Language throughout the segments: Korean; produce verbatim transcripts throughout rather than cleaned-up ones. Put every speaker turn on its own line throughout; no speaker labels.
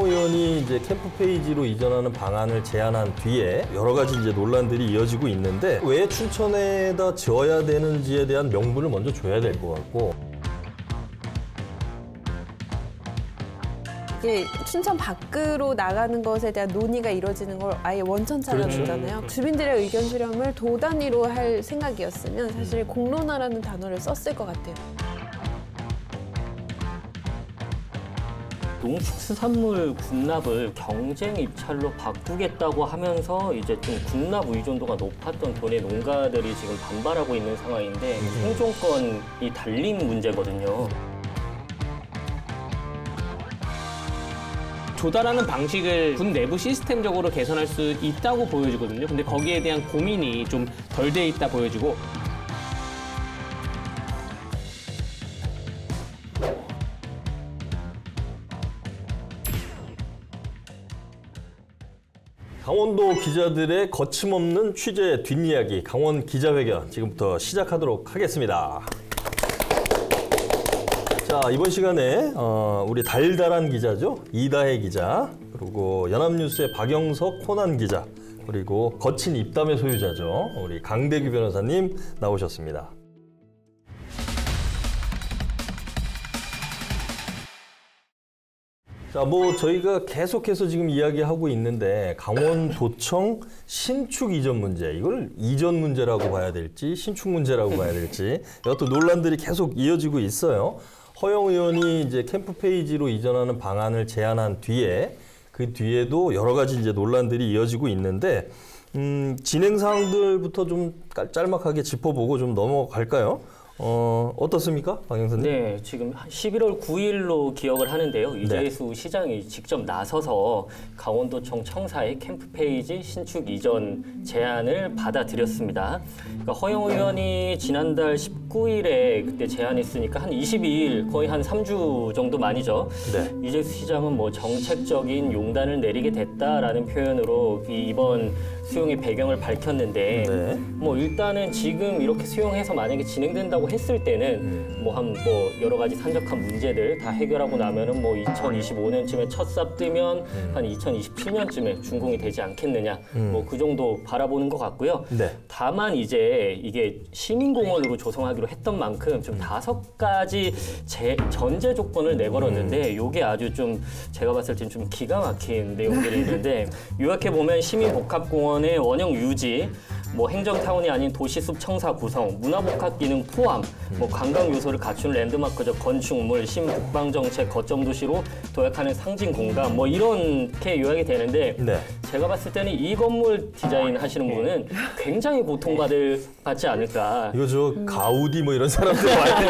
허영 의원이 이제 캠프 페이지로 이전하는 방안을 제안한 뒤에 여러 가지 이제 논란들이 이어지고 있는데 왜 춘천에다 지어야 되는지에 대한 명분을 먼저 줘야 될 것 같고.
이게 춘천 밖으로 나가는 것에 대한 논의가 이루어지는 걸 아예 원천차라고
그렇죠.
하잖아요. 주민들의 의견 수렴을 도 단위로 할 생각이었으면 사실 공론화라는 단어를 썼을 것 같아요.
농축수산물 군납을 경쟁 입찰로 바꾸겠다고 하면서 이제 좀 군납 의존도가 높았던 도내 농가들이 지금 반발하고 있는 상황인데 음. 생존권이 달린 문제거든요.
조달하는 방식을 군 내부 시스템적으로 개선할 수 있다고 보여지거든요. 근데 거기에 대한 고민이 좀 덜 돼 있다 보여지고.
강원도 기자들의 거침없는 취재 뒷이야기 강원 기자회견 지금부터 시작하도록 하겠습니다. 자, 이번 시간에 어, 우리 달달한 기자죠. 이다혜 기자, 그리고 연합뉴스의 박영석 호난 기자, 그리고 거친 입담의 소유자죠. 우리 강대규 변호사님 나오셨습니다. 자, 뭐 저희가 계속해서 지금 이야기하고 있는데 강원도청 신축 이전 문제, 이걸 이전 문제라고 봐야 될지 신축 문제라고 봐야 될지 이것도 논란들이 계속 이어지고 있어요. 허영 의원이 이제 캠프 페이지로 이전하는 방안을 제안한 뒤에 그 뒤에도 여러 가지 이제 논란들이 이어지고 있는데 음, 진행 사항들부터 좀 짤막하게 짚어보고 좀 넘어갈까요? 어, 어떻습니까, 박 형사님?
네, 지금 십일월 구일로 기억을 하는데요. 이재수 네. 시장이 직접 나서서 강원도청 청사의 캠프 페이지 신축 이전 제안을 받아들였습니다. 그러니까 허영 의원이 지난달 십구일에 그때 제안했으니까 한 이십이일, 거의 한 삼 주 정도 만이죠. 네. 이재수 시장은 뭐 정책적인 용단을 내리게 됐다라는 표현으로 이번 수용의 배경을 밝혔는데 네. 뭐 일단은 지금 이렇게 수용해서 만약에 진행된다고 했을 때는 뭐 한 뭐 여러 가지 산적한 문제들 다 해결하고 나면은 뭐 이천이십오년쯤에 첫 삽 뜨면 음. 한 이천이십칠년쯤에 준공이 되지 않겠느냐 음. 뭐 그 정도 바라보는 것 같고요. 네. 다만 이제 이게 시민공원으로 조성하기로 했던 만큼 좀 음. 다섯 가지 제, 전제 조건을 내걸었는데 요게 아주 좀 제가 봤을 땐 좀 기가 막힌 내용들이 있는데 요약해 보면 시민복합공원의 원형 유지, 뭐 행정타운이 아닌 도시숲 청사 구성, 문화복합 기능 포함, 뭐 관광 요소를 갖춘 랜드마크적 건축물, 신북방정책 거점 도시로 도약하는 상징 공간, 뭐 이렇게 요약이 되는데 네. 제가 봤을 때는 이 건물 디자인 하시는 분은 굉장히 고통받을 받지 않을까.
이거 저 가우디 뭐 이런 사람들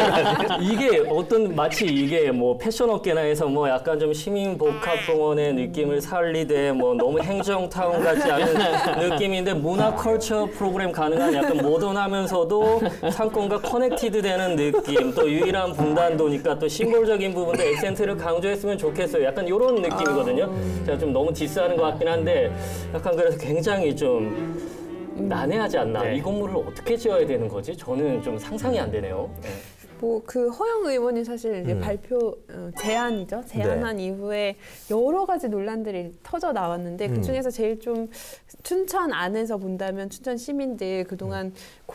많이
이게 어떤 마치 이게 뭐 패션 업계나 해서 뭐 약간 좀 시민복합공원의 느낌을 살리되 뭐 너무 행정타운 같지 않은 느낌인데 문화 컬처 프로그램 가능한 약간 모던하면서도 상권과 커넥티드 되는 느낌, 또 유일한 분단도니까 또 심볼적인 부분도 액센트를 강조했으면 좋겠어요. 약간 이런 느낌이거든요. 제가 좀 너무 디스하는 것 같긴 한데 약간 그래서 굉장히 좀 난해하지 않나. 네. 이 건물을 어떻게 지어야 되는 거지? 저는 좀 상상이 안 되네요. 네.
뭐 그 허영 의원이 사실 이제 음. 발표 어, 제안이죠. 제안한 네. 이후에 여러 가지 논란들이 터져 나왔는데 음. 그 중에서 제일 좀 춘천 안에서 본다면 춘천 시민들 그동안 음.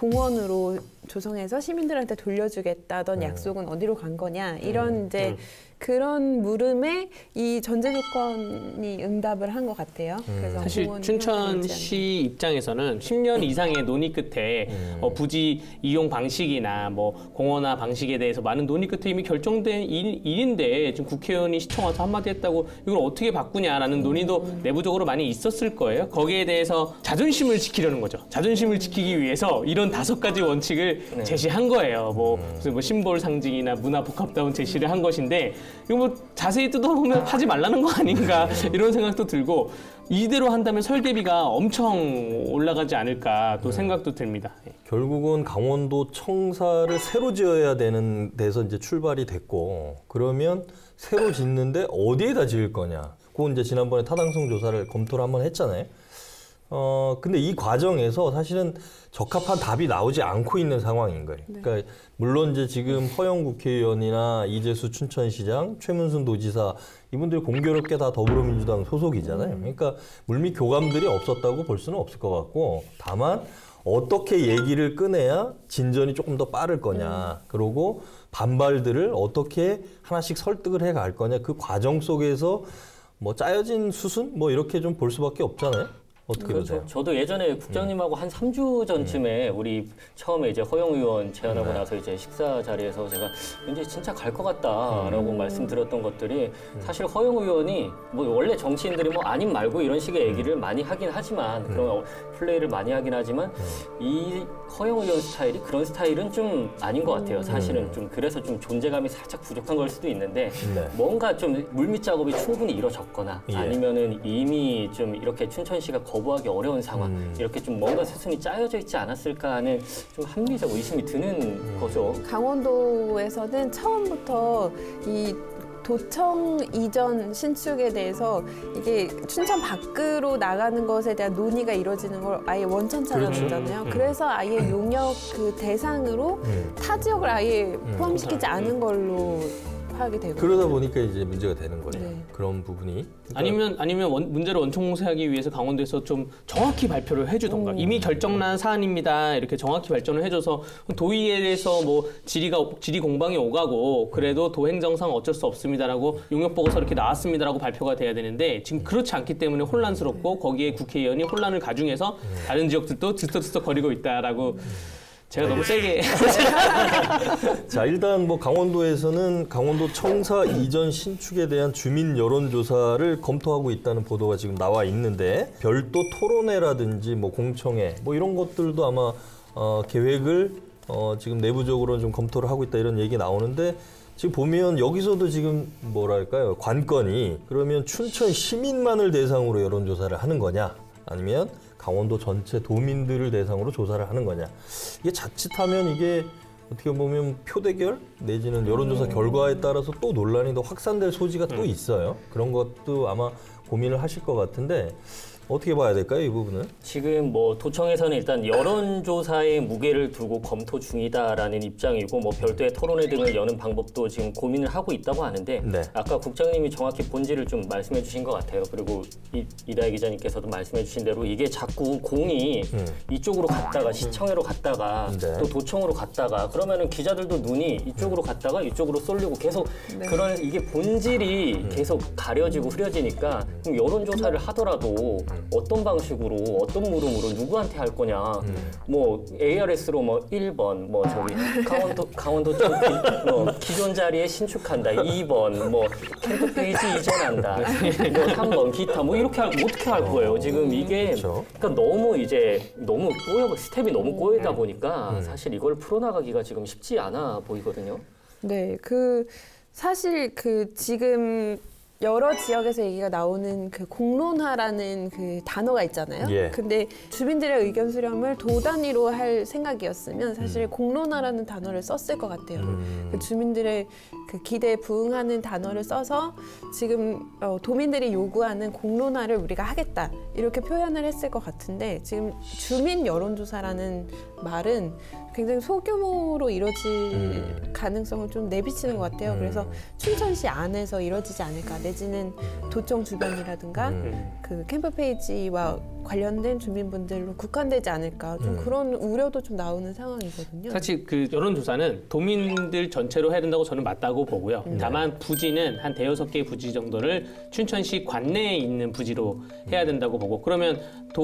공원으로 조성해서 시민들한테 돌려주겠다던 음. 약속은 어디로 간 거냐 이런 음. 이제 음. 그런 물음에 이 전제 조건이 응답을 한 것 같아요.
음.
그래서
사실 춘천시 입장에서는 십 년 이상의 논의 끝에 음. 어, 부지 이용 방식이나 뭐 공원화 방식에 대해서 많은 논의 끝에 이미 결정된 일, 일인데 지금 국회의원이 시청 와서 한마디 했다고 이걸 어떻게 바꾸냐라는 논의도 음. 내부적으로 많이 있었을 거예요. 거기에 대해서 자존심을 지키려는 거죠. 자존심을 지키기 위해서 이런 다섯 가지 원칙을 네. 제시한 거예요. 뭐, 무슨 뭐 심볼 상징이나 문화 복합다운 제시를 한 것인데 이거 뭐 자세히 뜯어보면 하지 말라는 거 아닌가 이런 생각도 들고 이대로 한다면 설계비가 엄청 올라가지 않을까 또 생각도 듭니다.
결국은 강원도 청사를 새로 지어야 되는 데서 이제 출발이 됐고 그러면 새로 짓는데 어디에다 지을 거냐. 그건 이제 지난번에 타당성 조사를 검토를 한번 했잖아요. 어 근데 이 과정에서 사실은 적합한 답이 나오지 않고 있는 상황인 거예요.
네.
그러니까 물론 이제 지금 허영 국회의원이나 이재수 춘천시장, 최문순 도지사 이분들이 공교롭게 다 더불어민주당 소속이잖아요. 그러니까 물밑 교감들이 없었다고 볼 수는 없을 것 같고, 다만 어떻게 얘기를 꺼내야 진전이 조금 더 빠를 거냐, 그리고 반발들을 어떻게 하나씩 설득을 해 갈 거냐, 그 과정 속에서 뭐 짜여진 수순 뭐 이렇게 좀 볼 수밖에 없잖아요. 어떻게
그렇죠.
보세요?
저도 예전에 국장님하고 한 삼 주 전쯤에 우리 처음에 이제 허영 의원 제안하고
네.
나서 이제 식사 자리에서 제가 이제 진짜 갈 것 같다라고
음.
말씀드렸던 것들이 사실 허영 의원이 뭐 원래 정치인들이 뭐 아님 말고 이런 식의 얘기를 많이 하긴 하지만 그런 플레이를 많이 하긴 하지만 이 허영 의원 스타일이 그런 스타일은 좀 아닌 것 같아요. 사실은 좀 그래서 좀 존재감이 살짝 부족한 걸 수도 있는데
네.
뭔가 좀 물밑 작업이 충분히 이루어졌거나
예.
아니면은 이미 좀 이렇게 춘천시가 거부하기 어려운 상황
음.
이렇게 좀 뭔가 수순이 짜여져 있지 않았을까 하는 좀 합리적 의심이 드는
음.
거죠.
강원도에서는 처음부터 이 도청 이전 신축에 대해서 이게 춘천 밖으로 나가는 것에 대한 논의가 이루어지는 걸 아예 원천차라잖아요.
그렇죠.
그래서 아예 용역 그 대상으로
음.
타 지역을 아예 포함시키지 않은 걸로 파악이 되고.
그러다 보니까 이제 문제가 되는 거예요.
네.
그런 부분이. 그러니까
아니면 아니면 원, 문제를 원천 공세하기 위해서 강원도에서 좀 정확히 발표를 해주던가
음.
이미 결정난 사안입니다 이렇게 정확히 발전을 해줘서 도의회에서 뭐 질의가 질의 공방이 오가고 그래도 도행정상 어쩔 수 없습니다라고 용역 보고서 이렇게 나왔습니다라고 발표가 돼야 되는데 지금 그렇지 않기 때문에 혼란스럽고 거기에 국회의원이 혼란을 가중해서 다른 지역들도 들썩들썩 거리고 있다라고. 제가 너무 세게.
자, 일단 뭐 강원도에서는 강원도 청사 이전 신축에 대한 주민 여론조사를 검토하고 있다는 보도가 지금 나와 있는데, 별도 토론회라든지 뭐 공청회 뭐 이런 것들도 아마 어, 계획을 어, 지금 내부적으로 좀 검토를 하고 있다 이런 얘기 나오는데, 지금 보면 여기서도 지금 뭐랄까요, 관건이 그러면 춘천 시민만을 대상으로 여론조사를 하는 거냐, 아니면 강원도 전체 도민들을 대상으로 조사를 하는 거냐. 이게 자칫하면 이게 어떻게 보면 표대결 내지는 여론조사 결과에 따라서 또 논란이 더 확산될 소지가 또 있어요. 그런 것도 아마 고민을 하실 것 같은데 어떻게 봐야 될까요, 이 부분은?
지금 뭐 도청에서는 일단 여론조사에 무게를 두고 검토 중이다라는 입장이고 뭐 별도의 토론회 등을 여는 방법도 지금 고민을 하고 있다고 하는데
네.
아까 국장님이 정확히 본질을 좀 말씀해 주신 것 같아요. 그리고 이, 이다혜 기자님께서도 말씀해 주신 대로 이게 자꾸 공이
음.
이쪽으로 갔다가 시청회로 갔다가
네.
또 도청으로 갔다가 그러면은 기자들도 눈이 이쪽으로 갔다가 이쪽으로 쏠리고 계속
네.
그런 이게 본질이 계속 가려지고 흐려지니까 그럼 여론조사를 하더라도 어떤 방식으로 어떤 물음으로 누구한테 할 거냐. 뭐 에이알에스로 뭐 일 번 뭐 저기 강원도 강원도 쪽 기, 뭐 기존 자리에 신축한다. 이 번 뭐 캠프 페이지 이전한다. 뭐 삼 번 기타 뭐 이렇게 할, 어떻게 할 거예요. 지금 이게
그렇죠.
그러니까 너무 이제 너무 꼬여 스텝이 너무 꼬이다 보니까 사실 이걸 풀어나가기가 지금 쉽지 않아 보이거든요.
네, 그 사실 그 지금 여러 지역에서 얘기가 나오는 그 공론화라는 그 단어가 있잖아요.
예.
근데 주민들의 의견 수렴을 도 단위로 할 생각이었으면 사실 공론화라는 단어를 썼을 것 같아요.
음.
그 주민들의 그 기대에 부응하는 단어를 써서 지금 어, 도민들이 요구하는 공론화를 우리가 하겠다 이렇게 표현을 했을 것 같은데, 지금 주민 여론조사라는 말은 굉장히 소규모로 이루어질
음.
가능성을 좀 내비치는 것 같아요.
음.
그래서 춘천시 안에서 이루어지지 않을까, 내지는 도청 주변이라든가
음.
그 캠프 페이지와 관련된 주민분들로 국한되지 않을까, 좀
음.
그런 우려도 좀 나오는 상황이거든요.
사실 그 여론조사는 도민들 전체로 해야 된다고 저는 맞다고 보고요. 다만 부지는 한 대여섯 개의 부지 정도를 춘천시 관내에 있는 부지로 해야 된다고 보고, 그러면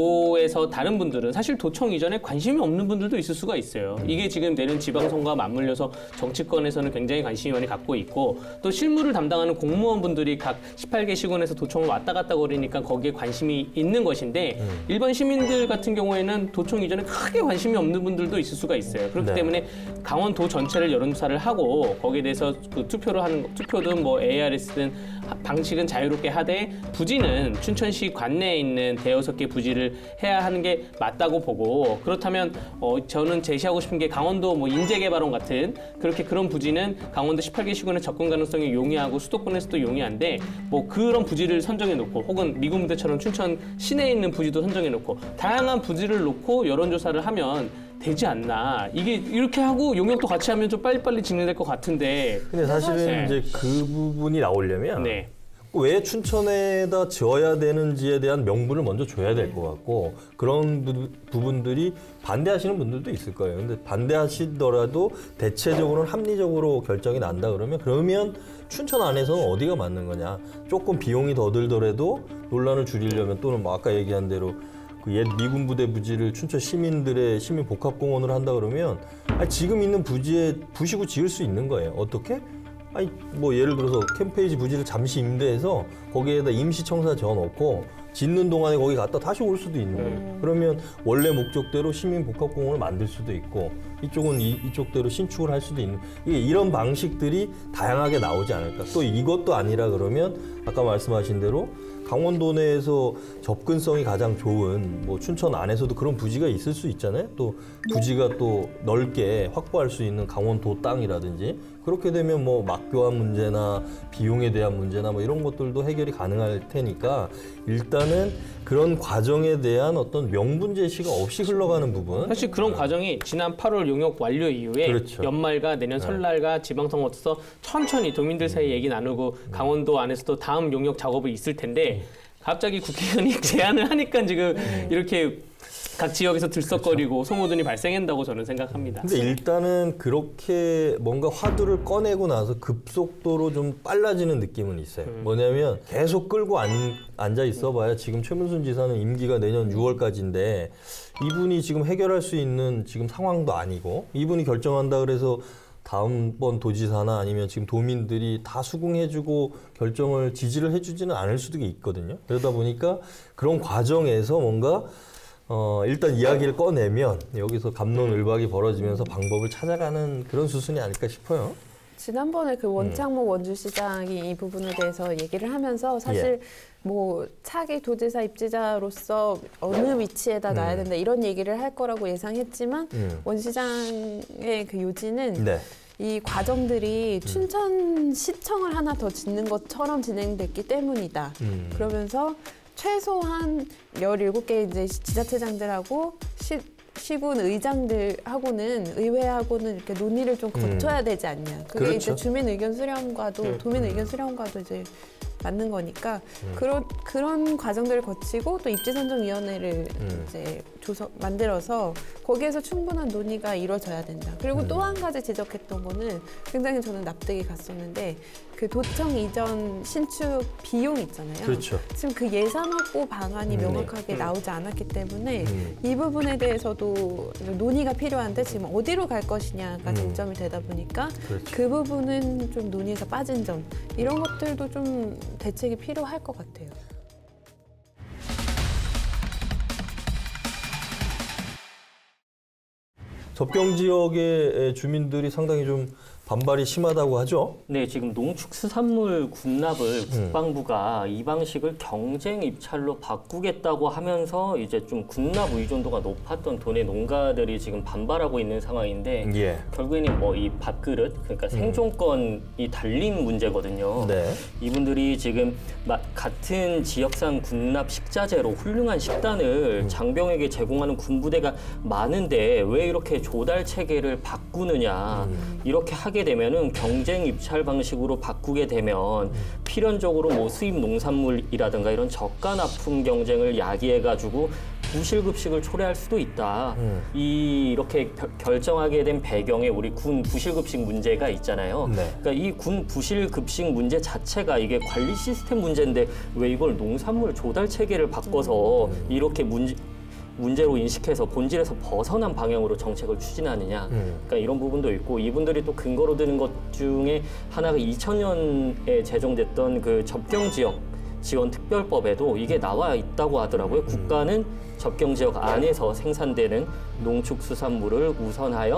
도에서 다른 분들은 사실 도청 이전에 관심이 없는 분들도 있을 수가 있어요. 이게 지금 내년 지방선거와 맞물려서 정치권에서는 굉장히 관심이 많이 갖고 있고, 또 실무를 담당하는 공무원분들이 각 십팔 개 시군에서 도청을 왔다 갔다 거리니까 거기에 관심이 있는 것인데 일반 시민들 같은 경우에는 도청 이전에 크게 관심이 없는 분들도 있을 수가 있어요. 그렇기
네.
때문에 강원도 전체를 여론조사를 하고 거기에 대해서 그 투표를 하는 거, 투표든 뭐 에이알에스든 방식은 자유롭게 하되 부지는 춘천시 관내에 있는 대여섯 개 부지를 해야 하는 게 맞다고 보고, 그렇다면 어, 저는 제시하고 싶은 게 강원도 뭐 인재개발원 같은 그렇게 그런 부지는 강원도 십팔 개 시군의 접근 가능성이 용이하고 수도권에서도 용이한데 뭐 그런 부지를 선정해 놓고 혹은 미군 부대처럼 춘천 시내에 있는 부지도 선정해 놓고 다양한 부지를 놓고 여론조사를 하면 되지 않나. 이게 이렇게 하고 용역도 같이 하면 좀 빨리빨리 진행될 것 같은데.
근데 사실은
네.
이제 그 부분이 나오려면
네.
왜 춘천에다 지어야 되는지에 대한 명분을 먼저 줘야 될 것 같고 그런 부, 부분들이 반대하시는 분들도 있을 거예요. 근데 반대하시더라도 대체적으로는 합리적으로 결정이 난다 그러면 그러면 춘천 안에서는 어디가 맞는 거냐. 조금 비용이 더 들더라도 논란을 줄이려면 또는 뭐 아까 얘기한 대로 그 옛 미군 부대 부지를 춘천 시민들의 시민 복합공원으로 한다 그러면 아니 지금 있는 부지에 부시고 지을 수 있는 거예요. 어떻게? 아니 뭐 예를 들어서 캠페이지 부지를 잠시 임대해서 거기에다 임시청사 지어놓고 짓는 동안에 거기 갔다 다시 올 수도 있는 거예요. 음. 그러면 원래 목적대로 시민복합공원을 만들 수도 있고 이쪽은 이, 이쪽대로 신축을 할 수도 있는 이게 이런 방식들이 다양하게 나오지 않을까. 또 이것도 아니라 그러면 아까 말씀하신 대로 강원도 내에서 접근성이 가장 좋은 뭐 춘천 안에서도 그런 부지가 있을 수 있잖아요. 또 부지가 또 넓게 확보할 수 있는 강원도 땅이라든지 그렇게 되면 뭐 막교환 문제나 비용에 대한 문제나 뭐 이런 것들도 해결이 가능할 테니까 일단은 그런 과정에 대한 어떤 명분 제시가 없이 흘러가는 부분.
사실 그런 네. 과정이 지난 팔월 용역 완료 이후에
그렇죠.
연말과 내년 설날과 지방선거 거쳐서 천천히 도민들 사이에 얘기 나누고 강원도 안에서도 다음 용역 작업이 있을 텐데 갑자기 국회의원이 제안을 하니까 지금 이렇게 각 지역에서 들썩거리고 그렇죠. 소모전이 발생한다고 저는 생각합니다.
근데 일단은 그렇게 뭔가 화두를 꺼내고 나서 급속도로 좀 빨라지는 느낌은 있어요. 음. 뭐냐면 계속 끌고 앉, 앉아 있어봐야 지금 최문순 지사는 임기가 내년 유월까지인데 이분이 지금 해결할 수 있는 지금 상황도 아니고 이분이 결정한다 그래서 다음번 도지사나 아니면 지금 도민들이 다 수긍해주고 결정을 지지를 해주지는 않을 수도 있거든요. 그러다 보니까 그런 과정에서 뭔가 어, 일단 이야기를 꺼내면 여기서 갑론을박이 벌어지면서 방법을 찾아가는 그런 수순이 아닐까 싶어요.
지난번에 그 원창목 음. 원주시장이 이 부분에 대해서 얘기를 하면서 사실 예. 뭐 차기 도지사 입지자로서 어느 위치에다 음. 놔야 된다 이런 얘기를 할 거라고 예상했지만 음. 원 시장의 그 요지는 네. 이 과정들이 음. 춘천시청을 하나 더 짓는 것처럼 진행됐기 때문이다. 음. 그러면서 최소한 열일곱 개 이제 지자체장들하고 시, 시군 의장들하고는 의회하고는 이렇게 논의를 좀 거쳐야 되지 않냐. 그게
그렇죠.
이제 주민 의견 수렴과도 음. 도민 의견 수렴과도 이제 맞는 거니까 음. 그런 그런 과정들을 거치고 또 입지선정위원회를 음. 이제 조서 만들어서 거기에서 충분한 논의가 이루어져야 된다. 그리고 음. 또 한 가지 지적했던 거는 굉장히 저는 납득이 갔었는데 그 도청 이전 신축 비용 있잖아요.
그렇죠.
지금 그 예산 확보 방안이 음. 명확하게 음. 나오지 않았기 때문에 음. 이 부분에 대해서도 논의가 필요한데 지금 어디로 갈 것이냐가 쟁점이 되다 보니까
그렇죠.
그 부분은 좀 논의에서 빠진 점 이런 것들도 좀 대책이 필요할 것 같아요.
접경 지역의 주민들이 상당히 좀 반발이 심하다고 하죠?
네, 지금 농축수산물 군납을 음. 국방부가 이 방식을 경쟁 입찰로 바꾸겠다고 하면서 이제 좀 군납 의존도가 높았던 도내 농가들이 지금 반발하고 있는 상황인데
예.
결국에는 뭐 이 밥그릇, 그러니까 생존권이 음. 달린 문제거든요.
네.
이분들이 지금 같은 지역상 군납 식자재로 훌륭한 식단을 음. 장병에게 제공하는 군부대가 많은데 왜 이렇게 조달 체계를 바꾸느냐 음. 이렇게 하게 되면은 경쟁 입찰 방식으로 바꾸게 되면 필연적으로 뭐 수입 농산물이라든가 이런 저가 납품 경쟁을 야기해가지고 부실급식을 초래할 수도 있다. 음. 이 이렇게 겨, 결정하게 된 배경에 우리 군 부실급식 문제가 있잖아요. 네. 그러니까 이 군 부실급식 문제 자체가 이게 관리 시스템 문제인데 왜 이걸 농산물 조달 체계를 바꿔서 음. 이렇게 문제 문제로 인식해서 본질에서 벗어난 방향으로 정책을 추진하느냐. 음. 그러니까 이런 부분도 있고 이분들이 또 근거로 드는 것 중에 하나가 이천 년에 제정됐던 그 접경지역 지원특별법에도 이게 나와 있다고 하더라고요. 음. 국가는 접경지역 안에서 생산되는 농축수산물을 우선하여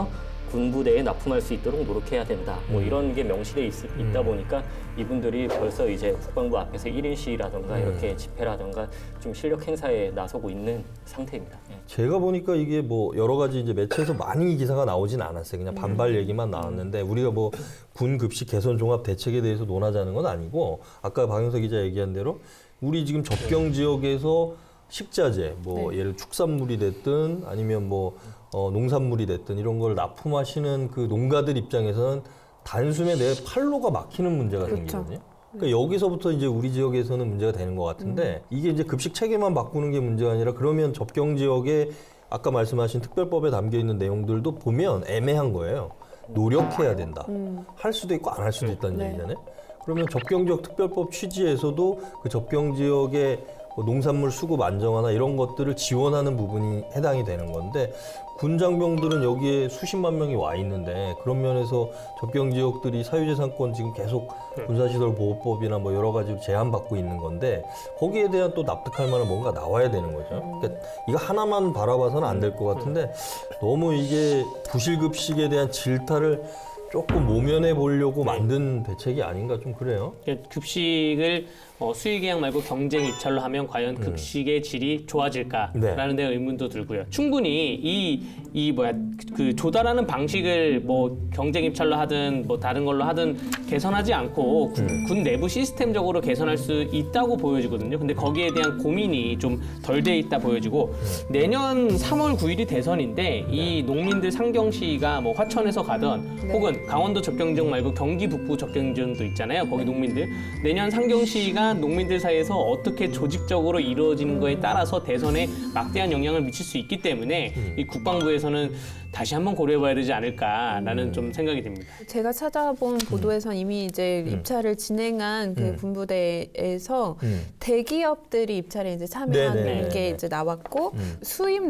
군부대에 납품할 수 있도록 노력해야 된다. 뭐 이런 게 명시돼 있, 있다 보니까 이분들이 벌써 이제 국방부 앞에서 일 인 시위라든가
음.
이렇게 집회라든가 좀 실력 행사에 나서고 있는 상태입니다. 예.
제가 보니까 이게 뭐 여러 가지 이제 매체에서 많이 기사가 나오진 않았어요. 그냥 반발 얘기만 나왔는데 우리가 뭐 군 급식 개선 종합 대책에 대해서 논하자는 건 아니고 아까 박영석 기자 얘기한 대로 우리 지금 접경 지역에서 식자재, 뭐
네.
예를 축산물이 됐든 아니면 뭐 어, 농산물이 됐든 이런 걸 납품하시는 그 농가들 입장에서는 단숨에 내 팔로가 막히는 문제가
그렇죠.
생기거든요. 그러니까 여기서부터 이제 우리 지역에서는 문제가 되는 것 같은데
음.
이게 이제 급식 체계만 바꾸는 게 문제가 아니라 그러면 접경 지역에 아까 말씀하신 특별법에 담겨 있는 내용들도 보면 애매한 거예요. 노력해야 된다.
음.
할 수도 있고 안 할 수도 있다는
네.
얘기잖아요. 그러면 접경 지역 특별법 취지에서도 그 접경 지역의 뭐 농산물 수급 안정화나 이런 것들을 지원하는 부분이 해당이 되는 건데 군장병들은 여기에 수십만 명이 와 있는데 그런 면에서 접경 지역들이 사유재산권 지금 계속 군사시설 보호법이나 뭐 여러 가지로 제한받고 있는 건데 거기에 대한 또 납득할 만한 뭔가 나와야 되는 거죠. 그러니까 이거 하나만 바라봐서는 안 될 것 같은데 너무 이게 부실급식에 대한 질타를 조금 모면해 보려고 만든 대책이 아닌가 좀 그래요.
급식을 어, 수의계약 말고 경쟁 입찰로 하면 과연 급식의 질이 좋아질까라는 데 의문도 들고요. 충분히 이, 이 뭐야 그 조달하는 방식을 뭐 경쟁 입찰로 하든 뭐 다른 걸로 하든 개선하지 않고 군, 군 내부 시스템적으로 개선할 수 있다고 보여지거든요. 근데 거기에 대한 고민이 좀 덜 돼 있다 보여지고 내년 삼월 구일이 대선인데 이 농민들 상경시가 뭐 화천에서 가든 혹은 강원도 접경 지역 말고 경기 북부 접경 지역도 있잖아요. 거기 농민들 내년 상경시가 농민들 사이에서 어떻게 조직적으로 이루어지는 거에 따라서 대선에 막대한 영향을 미칠 수 있기 때문에 이 국방부에서는 다시 한번 고려해봐야 되지 않을까라는 좀 생각이 듭니다.
제가 찾아본 보도에선 이미 이제
음.
입찰을 진행한 그
음.
군부대에서
음.
대기업들이 입찰에 이제 참여하는
네네.
게 이제 나왔고
음.
수입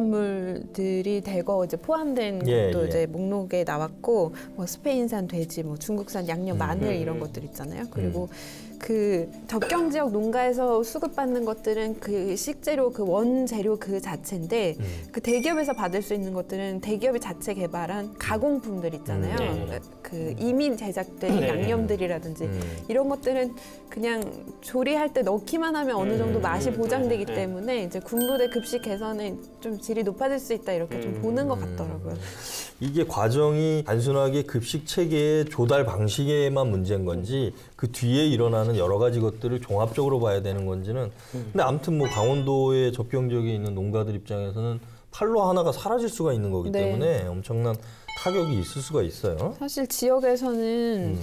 농산물들이 대거 이제 포함된
예,
것도
예.
이제 목록에 나왔고 뭐 스페인산 돼지, 뭐 중국산 양념, 마늘
음.
이런 것들 있잖아요. 그리고 그 접경 지역 농가에서 수급받는 것들은 그 식재료 그 원재료 그 자체인데
음.
그 대기업에서 받을 수 있는 것들은 대기업이 자체 개발한 가공품들 있잖아요.
음. 네.
그 이민 제작된
네.
양념들이라든지
음.
이런 것들은 그냥 조리할 때 넣기만 하면 어느 정도
음.
맛이 보장되기
네.
때문에 이제 군부대 급식 개선에 좀 질이 높아질 수 있다 이렇게 좀
음.
보는 것 같더라고요.
이게 과정이 단순하게 급식 체계의 조달 방식에만 문제인 건지 그 뒤에 일어나는 여러 가지 것들을 종합적으로 봐야 되는 건지는 근데 아무튼 뭐 강원도의 접경 지역에 있는 농가들 입장에서는 팔로 하나가 사라질 수가 있는 거기
네.
때문에 엄청난 타격이 있을 수가 있어요.
사실 지역에서는
음.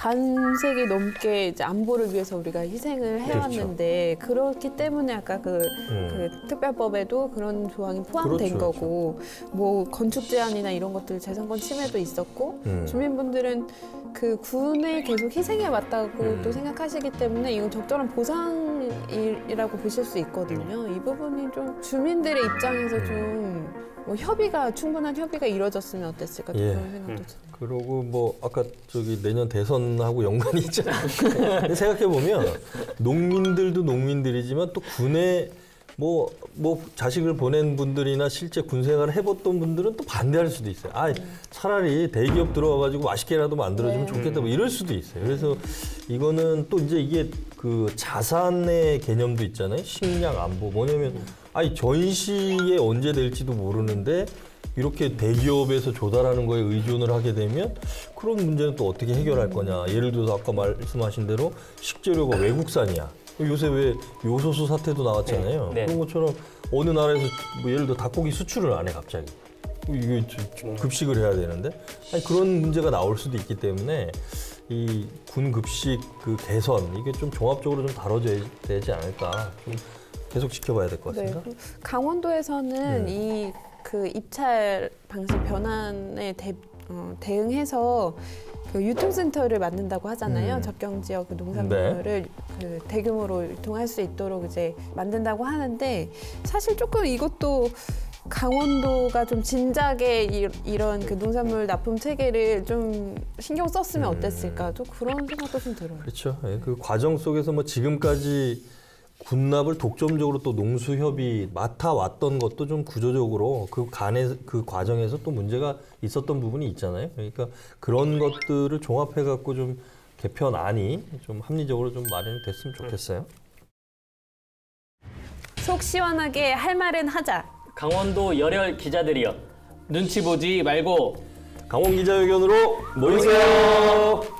반세기 넘게 이제 안보를 위해서 우리가 희생을 해왔는데 그렇기 때문에 아까 그,
음.
그 특별법에도 그런 조항이 포함된
그렇죠,
거고 뭐 건축 제한이나 이런 것들 재산권 침해도 있었고
음.
주민분들은 그 군에 계속 희생해 왔다고
음.
또 생각하시기 때문에 이건 적절한 보상이라고 보실 수 있거든요. 이 부분이 좀 주민들의 입장에서 좀 뭐 협의가 충분한 협의가 이루어졌으면 어땠을까 좀
예.
그런 생각도 드네요.
그러고 뭐 아까 저기 내년 대선하고 연관이 있잖아요. 근데 생각해 보면 농민들도 농민들이지만 또 군에 뭐, 뭐 자식을 보낸 분들이나 실제 군 생활을 해봤던 분들은 또 반대할 수도 있어요. 아, 차라리 대기업 들어와가지고 맛있게라도 만들어주면
네.
좋겠다. 뭐 이럴 수도 있어요. 그래서 이거는 또 이제 이게 그 자산의 개념도 있잖아요. 식량 안보. 뭐냐면 아니 전시에 언제 될지도 모르는데 이렇게 대기업에서 조달하는 거에 의존을 하게 되면 그런 문제는 또 어떻게 해결할 거냐. 예를 들어서 아까 말씀하신 대로 식재료가 외국산이야. 요새 왜 요소수 사태도 나왔잖아요.
네. 네.
그런 것처럼 어느 나라에서 뭐 예를 들어 닭고기 수출을 안 해 갑자기. 이게 급식을 해야 되는데 아니, 그런 문제가 나올 수도 있기 때문에 이 군 급식 그 개선 이게 좀 종합적으로 좀 다뤄져야 되지 않을까. 좀 계속 지켜봐야 될 것 같습니다.
네. 강원도에서는
음.
이 그 입찰 방식 변환에 대, 어, 대응해서 그 유통센터를 만든다고 하잖아요.
음.
접경 지역 그 농산물을 그 대규모로 유통할 수 있도록 이제 만든다고 하는데 사실 조금 이것도 강원도가 좀 진작에 이, 이런 그 농산물 납품 체계를 좀 신경 썼으면
음.
어땠을까? 또 그런 생각도 좀 들어요.
그렇죠. 예, 그 과정 속에서 뭐 지금까지 군납을 독점적으로 또 농수협이 맡아왔던 것도 좀 구조적으로 그 간에 그 과정에서 또 문제가 있었던 부분이 있잖아요. 그러니까 그런 것들을 종합해 갖고 좀 개편안이 좀 합리적으로 좀 마련이 됐으면 좋겠어요.
속 시원하게 할 말은 하자.
강원도 열혈 기자들이여.
눈치 보지 말고
강원 기자회견으로 모이세요.